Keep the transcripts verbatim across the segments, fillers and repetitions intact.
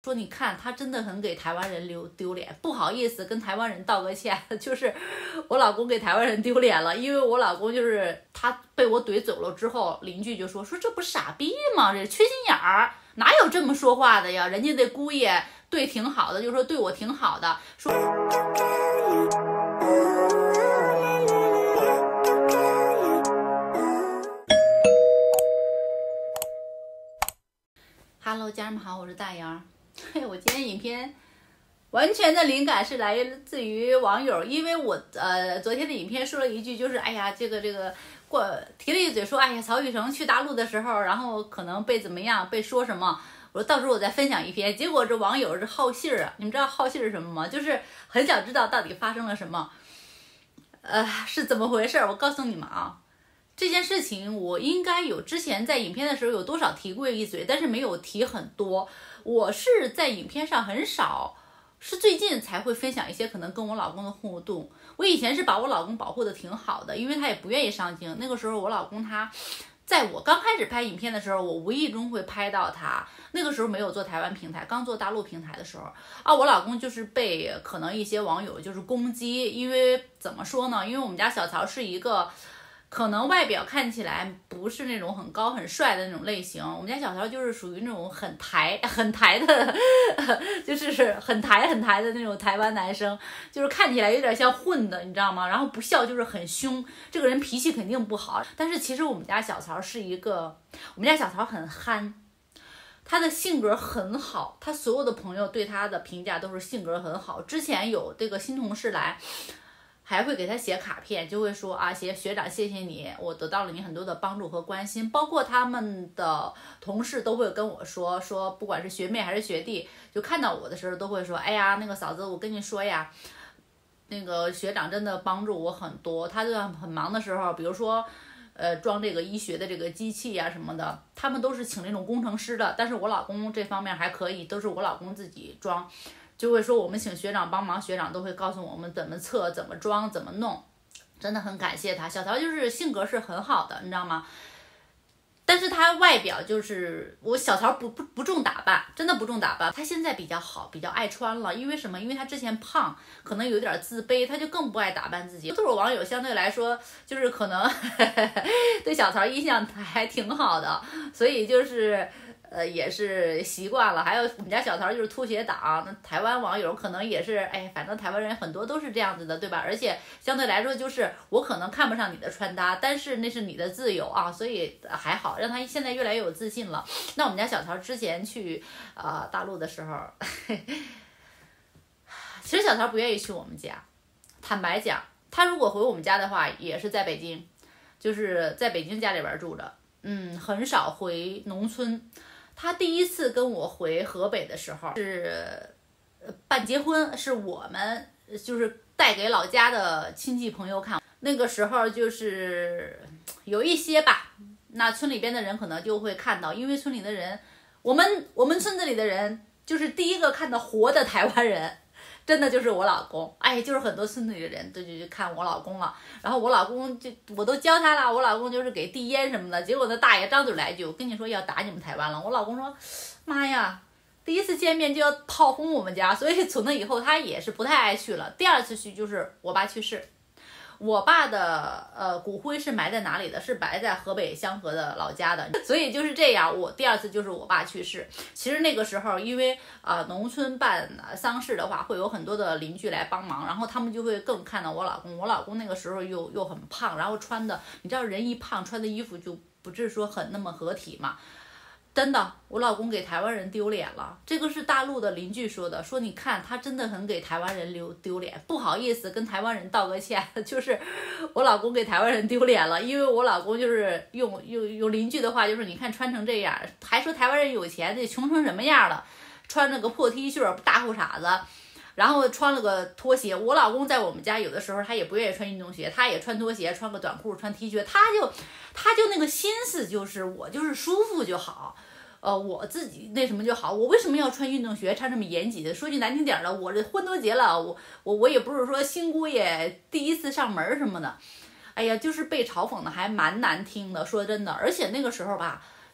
说你看他真的很给台湾人丢丢脸，不好意思跟台湾人道个歉，就是我老公给台湾人丢脸了，因为我老公就是他被我怼走了之后，邻居就说说这不傻逼吗？这缺心眼儿，哪有这么说话的呀？人家那姑爷对挺好的，就说对我挺好的，说。Hello， 家人们好，我是大杨。嘿，我今天影片完全的灵感是来自于网友，因为我呃昨天的影片说了一句，就是哎呀这个这个过提了一嘴说，哎呀曹雨橙去大陆的时候，然后可能被怎么样，被说什么。我说到时候我再分享一篇，结果这网友是好信儿啊！你们知道好信儿是什么吗？就是很想知道到底发生了什么，呃是怎么回事？我告诉你们啊。这件事情我应该有之前在影片的时候有多少提过一嘴，但是没有提很多。我是在影片上很少，是最近才会分享一些可能跟我老公的互动。我以前是把我老公保护的挺好的，因为他也不愿意上镜。那个时候我老公他在我刚开始拍影片的时候，我无意中会拍到他。那个时候没有做台湾平台，刚做大陆平台的时候啊，我老公就是被可能一些网友就是攻击，因为怎么说呢？因为我们家小曹是一个。可能外表看起来不是那种很高很帅的那种类型，我们家小曹就是属于那种很台很台的，就是很台很台的那种台湾男生，就是看起来有点像混的，你知道吗？然后不笑就是很凶，这个人脾气肯定不好。但是其实我们家小曹是一个，我们家小曹很憨，他的性格很好，他所有的朋友对他的评价都是性格很好。之前有这个新同事来。还会给他写卡片，就会说啊，学学长谢谢你，我得到了你很多的帮助和关心。包括他们的同事都会跟我说说，不管是学妹还是学弟，就看到我的时候都会说，哎呀，那个嫂子，我跟你说呀，那个学长真的帮助我很多。他就很忙的时候，比如说，呃，装这个医学的这个机器呀、啊、什么的，他们都是请那种工程师的。但是我老公这方面还可以，都是我老公自己装。就会说我们请学长帮忙，学长都会告诉我们怎么测、怎么装、怎么弄，真的很感谢他。小曹就是性格是很好的，你知道吗？但是他外表就是我小曹不不不重打扮，真的不重打扮。他现在比较好，比较爱穿了，因为什么？因为他之前胖，可能有点自卑，他就更不爱打扮自己。都是网友相对来说就是可能呵呵对小曹印象还挺好的，所以就是。呃，也是习惯了。还有我们家小曹就是吐血党，那台湾网友可能也是，哎，反正台湾人很多都是这样子的，对吧？而且相对来说，就是我可能看不上你的穿搭，但是那是你的自由啊，所以还好，让他现在越来越有自信了。那我们家小曹之前去呃大陆的时候，嘿嘿其实小曹不愿意去我们家，坦白讲，他如果回我们家的话，也是在北京，就是在北京家里边住着，嗯，很少回农村。他第一次跟我回河北的时候是办结婚，是我们就是带给老家的亲戚朋友看。那个时候就是有一些吧，那村里边的人可能就会看到，因为村里的人，我们我们村子里的人就是第一个看到活的台湾人。真的就是我老公，哎，就是很多村子里的人都就去看我老公了，然后我老公就我都教他了，我老公就是给递烟什么的，结果那大爷张嘴来一句，我跟你说要打你们台湾了，我老公说，妈呀，第一次见面就要炮轰我们家，所以从那以后他也是不太爱去了。第二次去就是我爸去世。我爸的呃骨灰是埋在哪里的？是埋在河北香河的老家的，所以就是这样。我第二次就是我爸去世。其实那个时候，因为啊、呃、农村办丧事的话，会有很多的邻居来帮忙，然后他们就会更看到我老公。我老公那个时候又又很胖，然后穿的，你知道人一胖穿的衣服就不是说很那么合体嘛。真的，我老公给台湾人丢脸了。这个是大陆的邻居说的，说你看他真的很给台湾人丢丢脸，不好意思跟台湾人道个歉，就是我老公给台湾人丢脸了，因为我老公就是用用用邻居的话，就是你看穿成这样，还说台湾人有钱，这穷成什么样了，穿着个破 T 恤大裤衩子。然后穿了个拖鞋，我老公在我们家有的时候他也不愿意穿运动鞋，他也穿拖鞋，穿个短裤，穿 T 恤，他就他就那个心思就是我就是舒服就好，呃，我自己那什么就好，我为什么要穿运动鞋，穿这么严谨的？说句难听点的，我这婚多节了，我我我也不是说新姑爷第一次上门什么的，哎呀，就是被嘲讽的还蛮难听的，说真的，而且那个时候吧。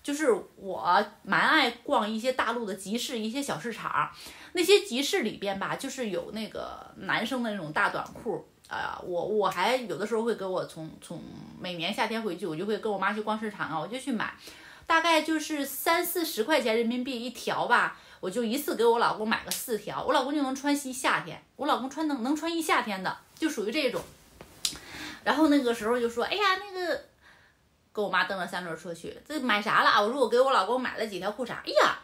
就是我蛮爱逛一些大陆的集市，一些小市场，那些集市里边吧，就是有那个男生的那种大短裤。呃，我我还有的时候会给我从从每年夏天回去，我就会跟我妈去逛市场啊，我就去买，大概就是三四十块钱人民币一条吧，我就一次给我老公买个四条，我老公就能穿一夏天，我老公穿能能穿一夏天的，就属于这种。然后那个时候就说，哎呀，那个跟我妈蹬着三轮车去，这买啥了啊？我说我给我老公买了几条裤衩，哎呀，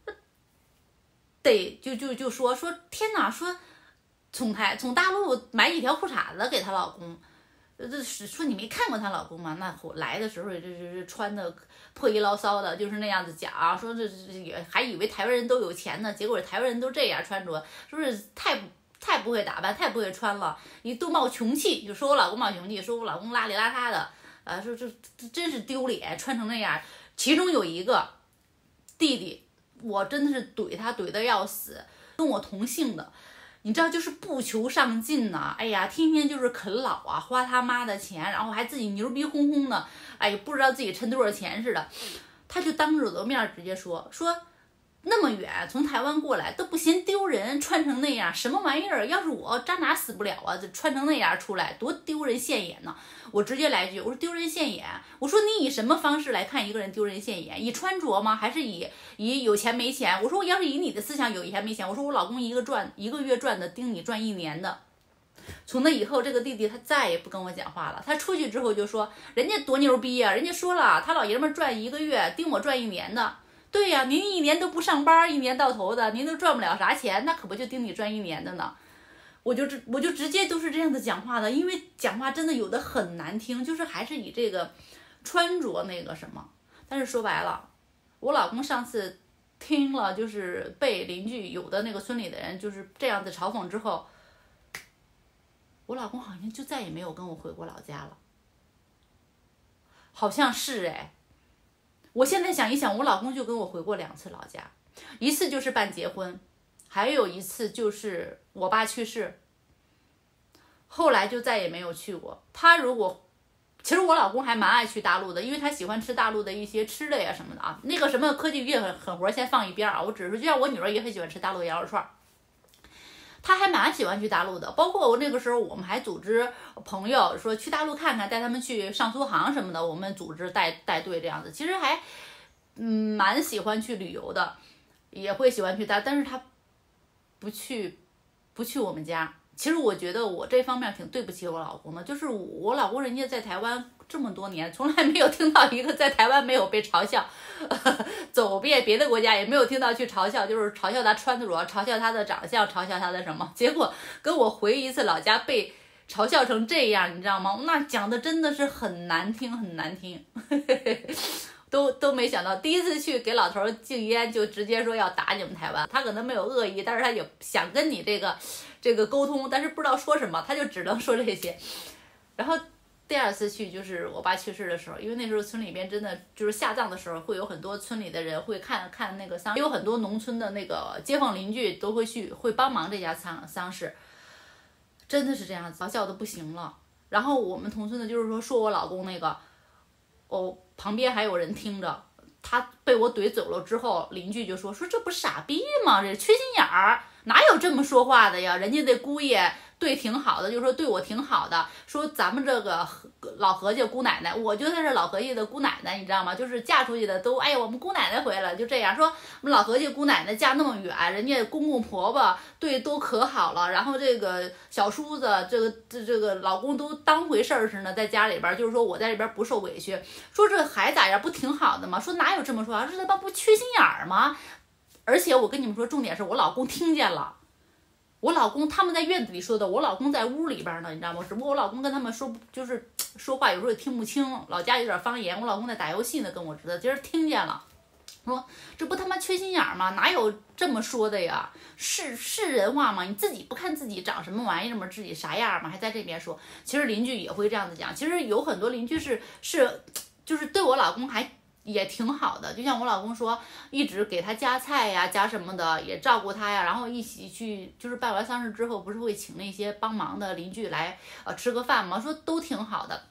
得就就就说说天哪，说。从台从大陆买几条裤衩子给她老公，这是说你没看过她老公吗？那来的时候这这穿的破衣牢骚的，就是那样子讲，说这这也还以为台湾人都有钱呢，结果台湾人都这样穿着，是不是太太不会打扮，太不会穿了，你都冒穷气，就说我老公冒穷气，说我老公邋里邋遢的，啊，说这真是丢脸，穿成那样。其中有一个弟弟，我真的是怼他怼的要死，跟我同姓的。你知道，就是不求上进呐、啊，哎呀，天天就是啃老啊，花他妈的钱，然后还自己牛逼哄哄的，哎，不知道自己抻多少钱似的。他就当着我的面直接说说，那么远从台湾过来都不嫌丢人，穿成那样什么玩意儿？要是我扎哪死不了啊，这穿成那样出来多丢人现眼呢！我直接来一句，我说丢人现眼。我说你以什么方式来看一个人丢人现眼？以穿着吗？还是以以有钱没钱？我说我要是以你的思想有钱没钱，我说我老公一个赚一个月赚的盯你赚一年的。从那以后，这个弟弟他再也不跟我讲话了。他出去之后就说，人家多牛逼呀、啊！人家说了，他老爷们赚一个月，盯我赚一年的。对呀、啊，您一年都不上班，一年到头的，您都赚不了啥钱，那可不就盯你赚一年的呢？我就直我就直接都是这样的讲话的，因为讲话真的有的很难听，就是还是以这个穿着那个什么。但是说白了，我老公上次听了，就是被邻居有的那个村里的人就是这样子嘲讽之后，我老公好像就再也没有跟我回过老家了，好像是哎。我现在想一想，我老公就跟我回过两次老家，一次就是办结婚，还有一次就是我爸去世，后来就再也没有去过。他如果，其实我老公还蛮爱去大陆的，因为他喜欢吃大陆的一些吃的呀什么的啊。那个什么科技业狠活先放一边啊，我只是就像我女儿也很喜欢吃大陆羊肉串。他还蛮喜欢去大陆的，包括我那个时候，我们还组织朋友说去大陆看看，带他们去上苏杭什么的，我们组织带带队这样子，其实还嗯蛮喜欢去旅游的，也会喜欢去大，但是他不去不去我们家。其实我觉得我这方面挺对不起我老公的，就是我老公人家在台湾这么多年，从来没有听到一个在台湾没有被嘲笑，走遍别的国家也没有听到去嘲笑，就是嘲笑他穿着，嘲笑他的长相，嘲笑他的什么。结果跟我回一次老家被嘲笑成这样，你知道吗？那讲的真的是很难听，很难听。都都没想到，第一次去给老头敬烟就直接说要打你们台湾，他可能没有恶意，但是他也想跟你这个这个沟通，但是不知道说什么，他就只能说这些。然后第二次去就是我爸去世的时候，因为那时候村里边真的就是下葬的时候，会有很多村里的人会看看那个丧，也有很多农村的那个街坊邻居都会去会帮忙这家丧丧事，真的是这样子，笑的不行了。然后我们同村的就是说说我老公那个。哦，旁边还有人听着，他被我怼走了之后，邻居就说说这不傻逼吗？这缺心眼儿，哪有这么说话的呀？人家这姑爷对挺好的，就说对我挺好的，说咱们这个老何家姑奶奶，我就算是老何家的姑奶奶，你知道吗？就是嫁出去的都，哎呀，我们姑奶奶回来了，就这样说，我们老何家姑奶奶嫁那么远，人家公公婆婆对都可好了，然后这个小叔子，这个这这个老公都当回事儿似的，在家里边，就是说我在这边不受委屈，说这孩咋样不挺好的吗？说哪有这么说啊？说他妈不缺心眼儿吗？而且我跟你们说，重点是我老公听见了。我老公他们在院子里说的，我老公在屋里边呢，你知道吗？只不过我老公跟他们说，就是说话有时候也听不清，老家有点方言。我老公在打游戏呢，跟我知道，今儿听见了，说这不他妈缺心眼儿吗？哪有这么说的呀？是是人话吗？你自己不看自己长什么玩意儿吗？自己啥样吗？还在这边说。其实邻居也会这样子讲，其实有很多邻居是是就是对我老公还。也挺好的，就像我老公说，一直给他夹菜呀，夹什么的，也照顾他呀，然后一起去，就是办完丧事之后，不是会请那些帮忙的邻居来，呃，吃个饭吗？说都挺好的。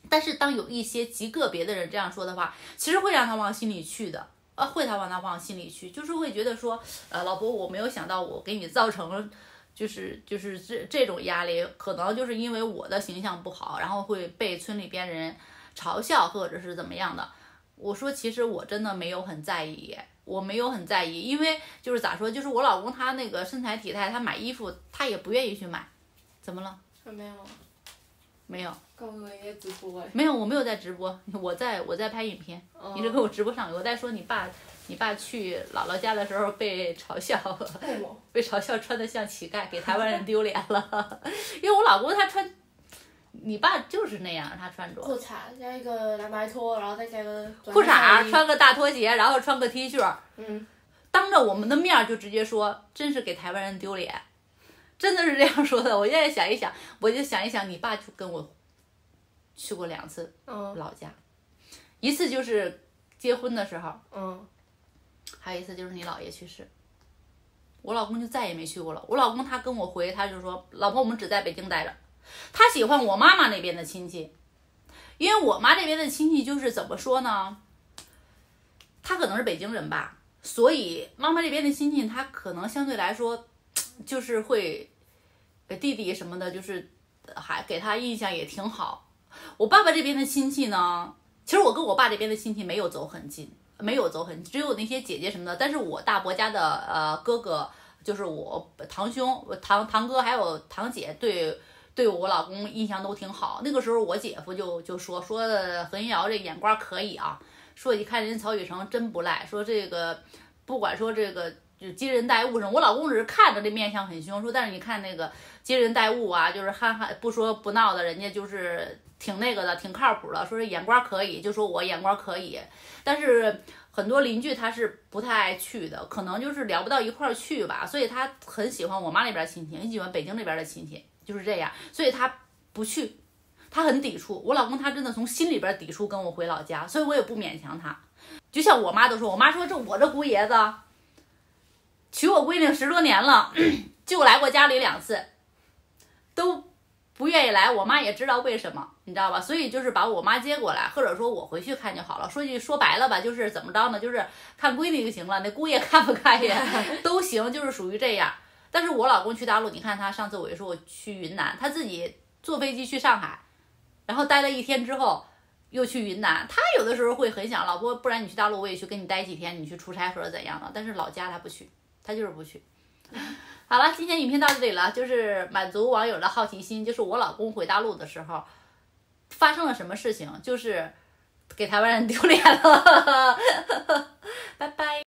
但是当有一些极个别的人这样说的话，其实会让他往心里去的，呃，会他往他往心里去，就是会觉得说，呃，老婆，我没有想到我给你造成了，就是就是这这种压力，可能就是因为我的形象不好，然后会被村里边人嘲笑或者是怎么样的。我说其实我真的没有很在意，我没有很在意，因为就是咋说，就是我老公他那个身材体态，他买衣服他也不愿意去买，怎么了？ 没有。 没有， 刚刚也直播哎。 没有，我没有在直播，我在我在拍影片。哦、你是给我直播上，我在说你爸，你爸去姥姥家的时候被嘲笑，被嘲笑穿得像乞丐，给台湾人丢脸了。因为我老公他穿，你爸就是那样，他穿着裤衩加一个蓝白拖，然后再加个裤衩，穿个大拖鞋，然后穿个 T 恤， 嗯， 当着我们的面就直接说，真是给台湾人丢脸。真的是这样说的，我现在想一想，我就想一想，你爸就跟我去过两次老家，嗯、一次就是结婚的时候， 嗯， 还有一次就是你姥爷去世，我老公就再也没去过了。我老公他跟我回，他就说，老婆，我们只在北京待着。他喜欢我妈妈那边的亲戚，因为我妈这边的亲戚就是怎么说呢，他可能是北京人吧，所以妈妈这边的亲戚他可能相对来说。就是会，弟弟什么的，就是还给他印象也挺好。我爸爸这边的亲戚呢，其实我跟我爸这边的亲戚没有走很近，没有走很近，只有那些姐姐什么的。但是我大伯家的呃哥哥，就是我堂兄、堂堂哥还有堂姐，对对我老公印象都挺好。那个时候我姐夫就就说说何云瑶这眼光可以啊，说一看人曹雨成真不赖，说这个不管说这个。就接人待物什么，我老公只是看着这面相很凶，说但是你看那个接人待物啊，就是憨憨不说不闹的，人家就是挺那个的，挺靠谱的，说是眼光可以，就说我眼光可以，但是很多邻居他是不太爱去的，可能就是聊不到一块儿去吧，所以他很喜欢我妈那边亲戚，很喜欢北京那边的亲戚，就是这样，所以他不去，他很抵触。我老公他真的从心里边抵触跟我回老家，所以我也不勉强他。就像我妈都说，我妈说这我这姑爷子。娶我闺女十多年了，就来过家里两次，都不愿意来。我妈也知道为什么，你知道吧？所以就是把我妈接过来，或者说我回去看就好了。说句说白了吧，就是怎么着呢？就是看闺女就行了，那姑爷看不看也都行，就是属于这样。但是我老公去大陆，你看他上次我也说我去云南，他自己坐飞机去上海，然后待了一天之后又去云南。他有的时候会很想，老婆，不然你去大陆我也去跟你待几天，你去出差或者怎样的。但是老家他不去。他就是不去。好了，今天影片到这里了，就是满足网友的好奇心，就是我老公回大陆的时候发生了什么事情，就是给台湾人丢脸了。拜拜。